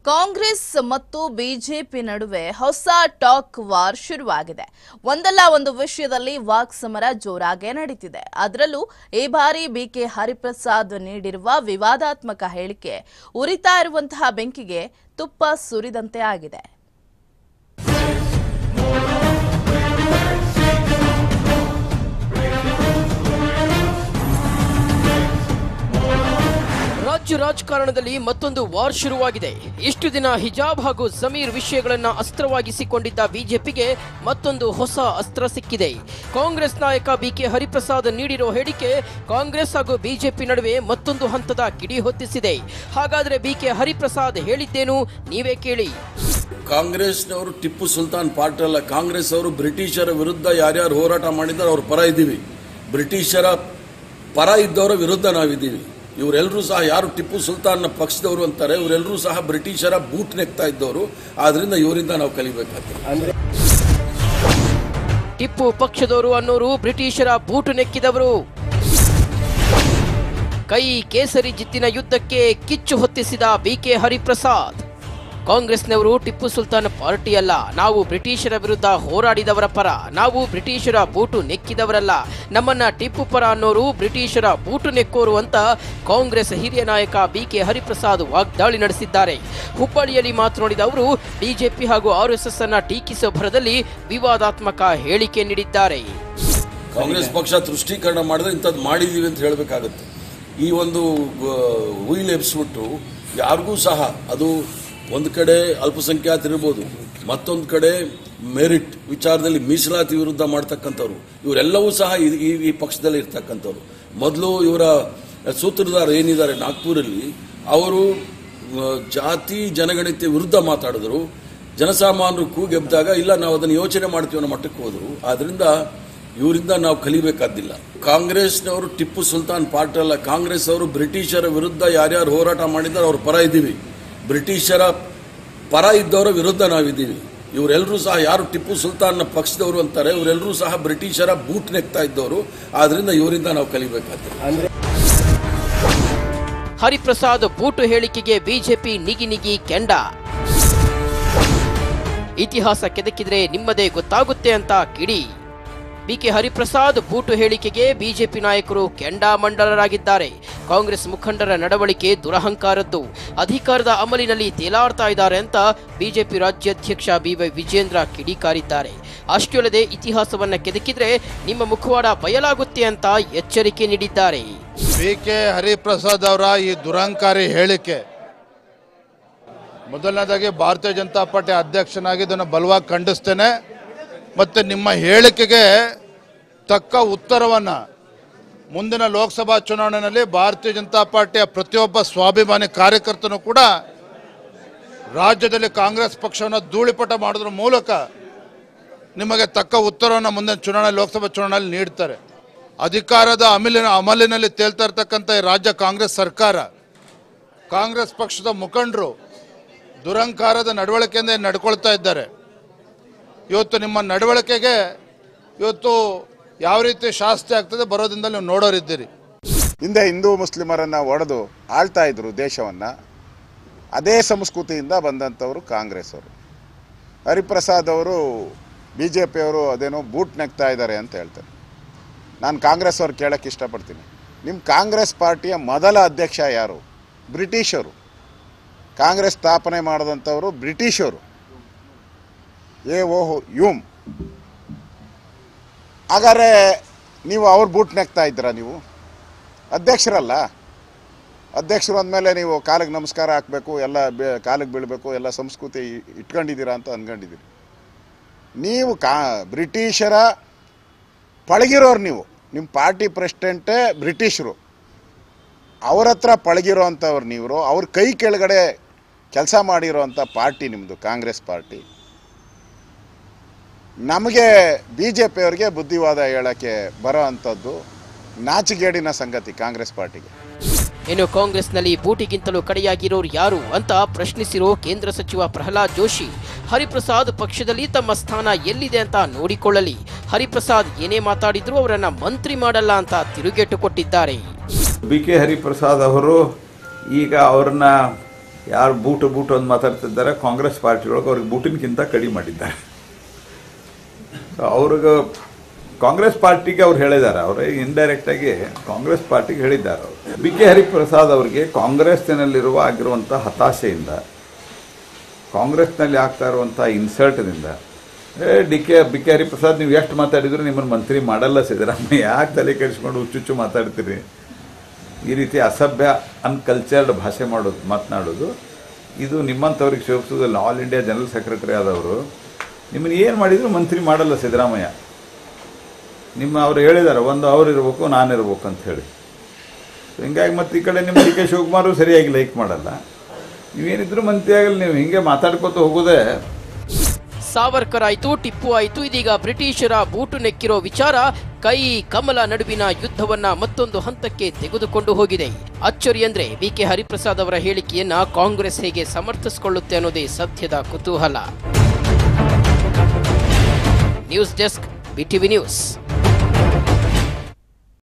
ಕಾಂಗ್ರೆಸ್ ಮತ್ತು ಬಿಜೆಪಿ ನಡುವೆ ಹೊಸ ಟಾಕ್ ವಾರ್ ಶುರುವಾಗಿದೆ. ಒಂದಲ್ಲ ಒಂದು ವಿಷಯದಲ್ಲಿ ವಾಕ್ಸಮರ ಜೋರಾಗಿ ನಡೀತಿದೆ. ಅದರಲ್ಲೂ ಈ ಬಾರಿ ಬಿಕೆ ಹರಿಪ್ರಸಾದ್ ನೀಡಿರುವ ವಿವಾದಾತ್ಮಕ ಹೇಳಿಕೆ ಉರಿತಾ ಇರುವಂತಹ ಬೆಂಕಿಗೆ ತುಪ್ಪ ಸುರಿದಂತೆ ಆಗಿದೆ. ರಾಜ್ಯ ರಾಜಕಾರಣದಲ್ಲಿ ಮತ್ತೊಂದು ವಾರ್ ಶುರುವಾಗಿದೆ. ಇಷ್ಟು ದಿನ ಹಿಜಾಬ್ ಹಾಗೂ ಜಮೀರ್ ವಿಷಯಗಳನ್ನು ಅಸ್ತ್ರವಾಗಿಸಿಕೊಂಡಿದ್ದ ಬಿಜೆಪಿಗೆ ಮತ್ತೊಂದು ಹೊಸ ಅಸ್ತ್ರ ಸಿಕ್ಕಿದೆ. ಕಾಂಗ್ರೆಸ್ ನಾಯಕ ಬಿಕೆ ಹರಿಪ್ರಸಾದ್ ನೀಡಿರೋ ಹೇಳಿಕೆ ಕಾಂಗ್ರೆಸ್ ಹಾಗೂ ಬಿಜೆಪಿ ನಡುವೆ ಮತ್ತೊಂದು ಹಂತದ ಕಿಡಿ ಹೊತ್ತಿಸಿದೆ. ಹಾಗಾದ್ರೆ ಬಿಕೆ ಹರಿಪ್ರಸಾದ್ ಹೇಳಿದ್ದೇನು ನೀವೇ ಕೇಳಿ. ಕಾಂಗ್ರೆಸ್ನವರು ಟಿಪ್ಪು ಸುಲ್ತಾನ್ ಪಾರ್ಟಿ ಅಲ್ಲ. ಕಾಂಗ್ರೆಸ್ ಅವರು ಬ್ರಿಟಿಷರ ವಿರುದ್ಧ ಯಾರ್ಯಾರು ಹೋರಾಟ ಮಾಡಿದ್ದಾರೆ ಅವ್ರ ಪರ ಇದ್ದೀವಿ. ಬ್ರಿಟಿಷರ ಪರ ಇದ್ದವರ ವಿರುದ್ಧ ನಾವಿದ್ದೀವಿ. ಇವರೆಲ್ಲರೂ ಸಹ ಯಾರು ಟಿಪ್ಪು ಸುಲ್ತಾನ್ನ ಪಕ್ಷದವರು ಅಂತಾರೆ, ಇವರೆಲ್ಲರೂ ಸಹ ಬ್ರಿಟಿಷರ ಬೂಟ್ ನೆಕ್ತಾ ಇದ್ದವರು. ಆದ್ರಿಂದ ಇವರಿಂದ ನಾವು ಕಲಿಬೇಕಾಗ್ತದೆ. ಟಿಪ್ಪು ಪಕ್ಷದವರು ಅನ್ನೋರು ಬ್ರಿಟಿಷರ ಬೂಟು ನೆಕ್ಕಿದವರು. ಕೈ ಕೇಸರಿ ಜಿತ್ತಿನ ಯುದ್ಧಕ್ಕೆ ಕಿಚ್ಚು ಹೊತ್ತಿಸಿದ ಬಿಕೆ ಹರಿಪ್ರಸಾದ್. ಕಾಂಗ್ರೆಸ್ನವರು ಟಿಪ್ಪು ಸುಲ್ತಾನ್ ಪಾರ್ಟಿ ಅಲ್ಲ, ನಾವು ಬ್ರಿಟಿಷರ ವಿರುದ್ಧ ಹೋರಾಡಿದವರ ಪರ, ನಾವು ಬ್ರಿಟಿಷರ ಬೂಟು ನೆಕ್ಕಿದವರಲ್ಲ, ನಮ್ಮನ್ನ ಟಿಪ್ಪು ಪರ ಅನ್ನೋರು ಬ್ರಿಟಿಷರ ಬೂಟು ನೆಕ್ಕೋರು ಅಂತ ಕಾಂಗ್ರೆಸ್ ಹಿರಿಯ ನಾಯಕ ಬಿಕೆ ಹರಿಪ್ರಸಾದ್ ವಾಗ್ದಾಳಿ ನಡೆಸಿದ್ದಾರೆ. ಹುಬ್ಬಳ್ಳಿಯಲ್ಲಿ ಮಾತನಾಡಿದ ಅವರು ಬಿಜೆಪಿ ಹಾಗೂ ಆರ್ಎಸ್ಎಸ್ ಅನ್ನ ಟೀಕಿಸುವ ಭರದಲ್ಲಿ ವಿವಾದಾತ್ಮಕ ಹೇಳಿಕೆ ನೀಡಿದ್ದಾರೆ. ಕಾಂಗ್ರೆಸ್ ಪಕ್ಷ ತುಷ್ಟೀಕರಣ ಮಾಡಿದ್ರೆ ಇಂಥದ್ದು ಮಾಡಿದೀವಿ ಅಂತ ಹೇಳಬೇಕಾಗುತ್ತೆ. ಈ ಒಂದು ಹುಯಿಲ್ ಎಬ್ಸ್ಬಿಟ್ಟು ಯಾರಿಗೂ ಸಹ ಅದು ಒಂದು ಕಡೆ ಅಲ್ಪಸಂಖ್ಯಾತರಿರ್ಬೋದು, ಮತ್ತೊಂದು ಕಡೆ ಮೆರಿಟ್ ವಿಚಾರದಲ್ಲಿ ಮೀಸಲಾತಿ ವಿರುದ್ಧ ಮಾಡ್ತಕ್ಕಂಥವ್ರು, ಇವರೆಲ್ಲವೂ ಸಹ ಈ ಪಕ್ಷದಲ್ಲಿ ಇರ್ತಕ್ಕಂಥವ್ರು. ಮೊದಲು ಇವರ ಸೂತ್ರಧಾರ ಏನಿದ್ದಾರೆ ನಾಗ್ಪುರಲ್ಲಿ, ಅವರು ಜಾತಿ ಜನಗಣತಿ ವಿರುದ್ಧ ಮಾತಾಡಿದ್ರು. ಜನಸಾಮಾನ್ಯರು ಕೂಗೆಬ್ದಾಗ ಇಲ್ಲ ನಾವು ಅದನ್ನು ಯೋಚನೆ ಮಾಡ್ತೀವಿ ಅನ್ನೋ ಮಟ್ಟಕ್ಕೆ ಹೋದರು. ಆದ್ರಿಂದ ಇವರಿಂದ ನಾವು ಕಲಿಬೇಕಾದಿಲ್ಲ. ಕಾಂಗ್ರೆಸ್ನವರು ಟಿಪ್ಪು ಸುಲ್ತಾನ್ ಪಾರ್ಟಿ ಅಲ್ಲ. ಕಾಂಗ್ರೆಸ್ ಅವರು ಬ್ರಿಟಿಷರ ವಿರುದ್ಧ ಯಾರ್ಯಾರು ಹೋರಾಟ ಮಾಡಿದ್ದಾರೆ ಅವ್ರ ಪರ ಇದ್ದೀವಿ. ಬ್ರಿಟಿಷರ ಪರ ಇದ್ದವರ ವಿರುದ್ಧ ನಾವಿದ್ದೀವಿ. ಇವರೆಲ್ಲರೂ ಸಹ ಯಾರು ಟಿಪ್ಪು ಸುಲ್ತಾನ್ನ ಪಕ್ಷದವರು ಅಂತಾರೆ, ಇವರೆಲ್ಲರೂ ಸಹ ಬ್ರಿಟಿಷರ ಬೂಟ್ ನೆಕ್ತಾ ಇದ್ದವರು. ಆದ್ರಿಂದ ಇವರಿಂದ ನಾವು ಕಲಿಬೇಕಾಗ್ತದೆ. ಹರಿಪ್ರಸಾದ್ ಬೂಟು ಹೇಳಿಕೆಗೆ ಬಿಜೆಪಿ ನಿಗಿ ಕೆಂಡ. ಇತಿಹಾಸ ಕೆದಕಿದ್ರೆ ನಿಮ್ಮದೇ ಗೊತ್ತಾಗುತ್ತೆ ಅಂತ ಕಿಡಿ. ಬಿಕೆ ಹರಿಪ್ರಸಾದ್ ಬೂಟು ಹೇಳಿಕೆಗೆ ಬಿಜೆಪಿ ನಾಯಕರು ಕೆಂಡಾಮಂಡಲರಾಗಿದ್ದಾರೆ. ಕಾಂಗ್ರೆಸ್ ಮುಖಂಡರ ನಡವಳಿಕೆ ದುರಹಂಕಾರದ್ದು, ಅಧಿಕಾರದ ಅಮಲಿನಲ್ಲಿ ತೇಲಾಡ್ತಾ ಇದ್ದಾರೆ ಅಂತ ಬಿಜೆಪಿ ರಾಜ್ಯಾಧ್ಯಕ್ಷ ಬಿವೈ ವಿಜೇಂದ್ರ ಕಿಡಿಕಾರಿದ್ದಾರೆ. ಅಷ್ಟೇ ಅಲ್ಲದೆ ಇತಿಹಾಸವನ್ನ ಕೆದಕಿದ್ರೆ ನಿಮ್ಮ ಮುಖವಾಡ ಬಯಲಾಗುತ್ತೆ ಅಂತ ಎಚ್ಚರಿಕೆ ನೀಡಿದ್ದಾರೆ. ಬಿಕೆ ಹರಿಪ್ರಸಾದ್ ಅವರ ಈ ದುರಹಂಕಾರಿ ಹೇಳಿಕೆ ಮೊದಲನೇದಾಗಿ ಭಾರತೀಯ ಜನತಾ ಪಾರ್ಟಿ ಅಧ್ಯಕ್ಷನಾಗಿ ಇದನ್ನು ಬಲವಾಗಿ ಖಂಡಿಸ್ತೇನೆ. ಮತ್ತು ನಿಮ್ಮ ಹೇಳಿಕೆಗೆ ತಕ್ಕ ಉತ್ತರವನ್ನು ಮುಂದಿನ ಲೋಕಸಭಾ ಚುನಾವಣೆಯಲ್ಲಿ ಭಾರತೀಯ ಜನತಾ ಪಾರ್ಟಿಯ ಪ್ರತಿಯೊಬ್ಬ ಸ್ವಾಭಿಮಾನಿ ಕಾರ್ಯಕರ್ತನೂ ಕೂಡ ರಾಜ್ಯದಲ್ಲಿ ಕಾಂಗ್ರೆಸ್ ಪಕ್ಷವನ್ನು ಧೂಳಿಪಟ ಮಾಡೋದ್ರ ಮೂಲಕ ನಿಮಗೆ ತಕ್ಕ ಉತ್ತರವನ್ನು ಮುಂದಿನ ಚುನಾವಣೆ ಲೋಕಸಭಾ ಚುನಾವಣೆಯಲ್ಲಿ ನೀಡ್ತಾರೆ. ಅಧಿಕಾರದ ಅಮಲಿನಲ್ಲಿ ತೇಲ್ತಾ ಇರ್ತಕ್ಕಂಥ ಈ ರಾಜ್ಯ ಕಾಂಗ್ರೆಸ್ ಸರ್ಕಾರ, ಕಾಂಗ್ರೆಸ್ ಪಕ್ಷದ ಮುಖಂಡರು ದುರಂಕಾರದ ನಡವಳಿಕೆಯಿಂದ ನಡ್ಕೊಳ್ತಾ ಇದ್ದಾರೆ. ಇವತ್ತು ನಿಮ್ಮ ನಡವಳಿಕೆಗೆ ಇವತ್ತು ಯಾವ ರೀತಿ ಶಾಸ್ತಿ ಆಗ್ತದೆ ಬರೋದ್ರಿಂದ ನೀವು ನೋಡೋರಿದ್ದೀರಿ. ಹಿಂದೆ ಹಿಂದೂ ಮುಸ್ಲಿಮರನ್ನು ಒಡೆದು ಆಳ್ತಾ ಇದ್ರು ದೇಶವನ್ನು. ಅದೇ ಸಂಸ್ಕೃತಿಯಿಂದ ಬಂದಂಥವರು ಕಾಂಗ್ರೆಸ್ ಅವರು. ಹರಿಪ್ರಸಾದ್ ಅವರು ಬಿ ಜೆ ಪಿಯವರು ಅದೇನೋ ಬೂಟ್ ನೆಕ್ತಾ ಇದ್ದಾರೆ ಅಂತ ಹೇಳ್ತಾರೆ. ನಾನು ಕಾಂಗ್ರೆಸ್ ಅವ್ರು ಕೇಳೋಕ್ಕೆ ಇಷ್ಟಪಡ್ತೀನಿ, ನಿಮ್ಮ ಕಾಂಗ್ರೆಸ್ ಪಾರ್ಟಿಯ ಮೊದಲ ಅಧ್ಯಕ್ಷ ಯಾರು? ಬ್ರಿಟಿಷರು. ಕಾಂಗ್ರೆಸ್ ಸ್ಥಾಪನೆ ಮಾಡಿದಂಥವರು ಬ್ರಿಟಿಷರು. ಯುಮ್. ಹಾಗಾದ್ರೆ ನೀವು ಅವ್ರ ಬೂಟ್ ನೆಕ್ತಾ ಇದ್ದೀರಾ? ನೀವು ಅಧ್ಯಕ್ಷರಲ್ಲ. ಅಧ್ಯಕ್ಷರು ಅಂದಮೇಲೆ ನೀವು ಕಾಲಿಗೆ ನಮಸ್ಕಾರ ಹಾಕಬೇಕು, ಎಲ್ಲ ಕಾಲಿಗೆ ಬೀಳಬೇಕು, ಎಲ್ಲ ಸಂಸ್ಕೃತಿ ಇಟ್ಕೊಂಡಿದ್ದೀರಾ ಅಂತ ಅಂದ್ಕೊಂಡಿದ್ದೀರಿ. ನೀವು ಬ್ರಿಟಿಷರ ಪಳಗಿರೋರು. ನೀವು ನಿಮ್ಮ ಪಾರ್ಟಿ ಪ್ರೆಸಿಡೆಂಟೇ ಬ್ರಿಟಿಷರು. ಅವ್ರ ಹತ್ರ ಪಳಗಿರೋ ಅಂಥವ್ರು ನೀವು. ಅವ್ರ ಕೈ ಕೆಳಗಡೆ ಕೆಲಸ ಮಾಡಿರೋ ಅಂಥ ಪಾರ್ಟಿ ನಿಮ್ಮದು ಕಾಂಗ್ರೆಸ್ ಪಾರ್ಟಿ. ನಮಗೆ ಬಿ ಜೆ ಪಿಯವರಿಗೆ ಬುದ್ಧಿವಾದ ಹೇಳೋಕ್ಕೆ ಬರೋ ಅಂಥದ್ದು ನಾಚಿಗೇಡಿನ ಸಂಗತಿ ಕಾಂಗ್ರೆಸ್ ಪಾರ್ಟಿಗೆ. ಇನ್ನು ಕಾಂಗ್ರೆಸ್ನಲ್ಲಿ ಬೂಟಿಗಿಂತಲೂ ಕಡೆಯಾಗಿರೋರು ಯಾರು ಅಂತ ಪ್ರಶ್ನಿಸಿರೋ ಕೇಂದ್ರ ಸಚಿವ ಪ್ರಹ್ಲಾದ್ ಜೋಶಿ, ಹರಿಪ್ರಸಾದ್ ಪಕ್ಷದಲ್ಲಿ ತಮ್ಮ ಸ್ಥಾನ ಎಲ್ಲಿದೆ ಅಂತ ನೋಡಿಕೊಳ್ಳಲಿ, ಹರಿಪ್ರಸಾದ್ ಏನೇ ಮಾತಾಡಿದ್ರು ಅವರನ್ನ ಮಂತ್ರಿ ಮಾಡಲ್ಲ ಅಂತ ತಿರುಗೇಟು ಕೊಟ್ಟಿದ್ದಾರೆ. ಬಿಕೆ ಹರಿಪ್ರಸಾದ್ ಅವರು ಈಗ ಅವ್ರನ್ನ ಯಾರು ಬೂಟು ಅಂತ ಮಾತಾಡ್ತಿದ್ದಾರೆ, ಕಾಂಗ್ರೆಸ್ ಪಾರ್ಟಿಯೊಳಗೆ ಅವ್ರಿಗೆ ಬೂಟಿನಕ್ಕಿಂತ ಕಡಿಮೆ ಮಾಡಿದ್ದಾರೆ. ಅವ್ರಿಗೆ ಕಾಂಗ್ರೆಸ್ ಪಾರ್ಟಿಗೆ ಅವ್ರು ಹೇಳಿದ್ದಾರೆ, ಅವರು ಇಂಡೈರೆಕ್ಟಾಗಿ ಕಾಂಗ್ರೆಸ್ ಪಾರ್ಟಿಗೆ ಹೇಳಿದ್ದಾರೆ. ಅವರು ಬಿ ಕೆ ಹರಿಪ್ರಸಾದ್ ಅವರಿಗೆ ಕಾಂಗ್ರೆಸ್ನಲ್ಲಿರುವ ಆಗಿರುವಂಥ ಹತಾಶೆಯಿಂದ, ಕಾಂಗ್ರೆಸ್ನಲ್ಲಿ ಆಗ್ತಾ ಇರುವಂಥ ಇನ್ಸಲ್ಟ್ನಿಂದ, ಬಿ ಕೆ ಹರಿಪ್ರಸಾದ್ ನೀವು ಎಷ್ಟು ಮಾತಾಡಿದ್ರು ನಿಮ್ಮನ್ನು ಮಂತ್ರಿ ಮಾಡಲ್ಲ ಸಿದ್ದರಾಮಯ್ಯ, ಯಾಕೆ ತಲೆ ಕೆಡಿಸ್ಕೊಂಡು ಹುಚ್ಚುಚ್ಚು ಮಾತಾಡ್ತೀರಿ, ಈ ರೀತಿ ಅಸಭ್ಯ ಅನ್ಕಲ್ಚರ್ಡ್ ಭಾಷೆ ಮಾತನಾಡೋದು ಇದು ನಿಮ್ಮಂಥವ್ರಿಗೆ ಶೋಭಿಸೋದಿಲ್ಲ. ಆಲ್ ಇಂಡಿಯಾ ಜನರಲ್ ಸೆಕ್ರೆಟರಿ ಆದವರು ನಿಮ್ಮನ್ನು ಏನು ಮಾಡಿದ್ರು ಮಂತ್ರಿ ಮಾಡಲ್ಲ ಸಿದ್ದರಾಮಯ್ಯ. ಅವರು ಹೇಳಿದ್ದಾರೆ, ಒಂದು ಅವ್ರು ಇರಬೇಕು, ನಾನಿರ್ಬೇಕು ಅಂತ ಹೇಳಿ. ಹಿಂಗಾಗಿ ಮತ್ತು ಈ ಕಡೆ ನಿಮ್ಮ ಡಿ ಕೆ ಶಿವಕುಮಾರು ಸರಿಯಾಗಿ ಲೈಕ್ ಮಾಡಲ್ಲ. ನೀವೇನಿದ್ರು ಮಂತ್ರಿ ಆಗಲ್ಲ, ನೀವು ಹಿಂಗೆ ಮಾತಾಡ್ಕೊತ ಹೋಗೋದೇ. ಸಾವರ್ಕರ್ ಆಯ್ತು, ಟಿಪ್ಪು ಆಯ್ತು, ಇದೀಗ ಬ್ರಿಟಿಷರ ಬೂಟು ನೆಕ್ಕಿರೋ ವಿಚಾರ ಕೈ ಕಮಲ ನಡುವಿನ ಯುದ್ಧವನ್ನ ಮತ್ತೊಂದು ಹಂತಕ್ಕೆ ತೆಗೆದುಕೊಂಡು ಹೋಗಿದೆ. ಅಚ್ಚರಿ ಅಂದ್ರೆ ಬಿ ಕೆ ಹರಿಪ್ರಸಾದ್ ಅವರ ಹೇಳಿಕೆಯನ್ನ ಕಾಂಗ್ರೆಸ್ ಹೇಗೆ ಸಮರ್ಥಿಸಿಕೊಳ್ಳುತ್ತೆ ಅನ್ನೋದೇ ಸದ್ಯದ ಕುತೂಹಲ. News desk, BTV news.